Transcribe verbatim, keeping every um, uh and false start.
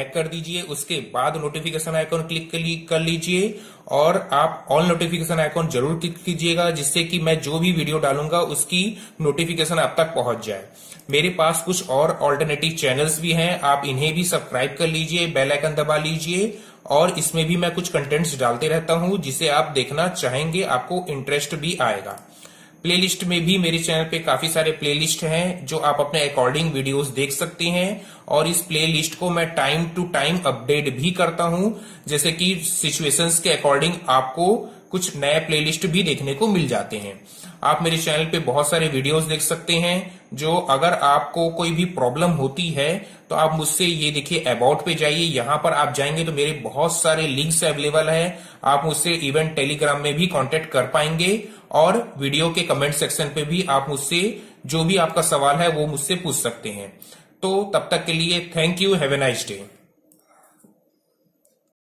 Tap कर दीजिए, उसके बाद नोटिफिकेशन आइकॉन क्लिक कर लीजिए और आप ऑल नोटिफिकेशन आइकॉन जरूर क्लिक कीजिएगा, जिससे कि मैं जो भी वीडियो डालूंगा उसकी नोटिफिकेशन आप तक पहुंच जाए। मेरे पास कुछ और ऑल्टरनेटिव चैनल्स भी हैं, आप इन्हें भी सब्सक्राइब कर लीजिए, बेल आइकन दबा लीजिए और इसमें भी मैं कुछ कंटेंट्स डालते रहता हूं जिसे आप देखना चाहेंगे, आपको इंटरेस्ट भी आएगा। प्लेलिस्ट में भी मेरे चैनल पे काफी सारे प्लेलिस्ट हैं जो आप अपने अकॉर्डिंग वीडियोस देख सकते हैं और इस प्लेलिस्ट को मैं टाइम टू टाइम अपडेट भी करता हूं, जैसे कि सिचुएशंस के अकॉर्डिंग आपको कुछ नए प्लेलिस्ट भी देखने को मिल जाते हैं। आप मेरे चैनल पे बहुत सारे वीडियोस देख सकते हैं जो अगर आपको कोई भी प्रॉब्लम होती है तो आप मुझसे ये देखिए अबाउट पे जाइए, यहां पर आप जाएंगे तो मेरे बहुत सारे लिंक्स अवेलेबल है, आप मुझसे इवन टेलीग्राम में भी कांटेक्ट कर पाएंगे और वीडियो के कमेंट सेक्शन पे भी आप मुझसे जो भी आपका सवाल है वो मुझसे पूछ सकते हैं। तो तब तक के लिए thank you, have a nice day.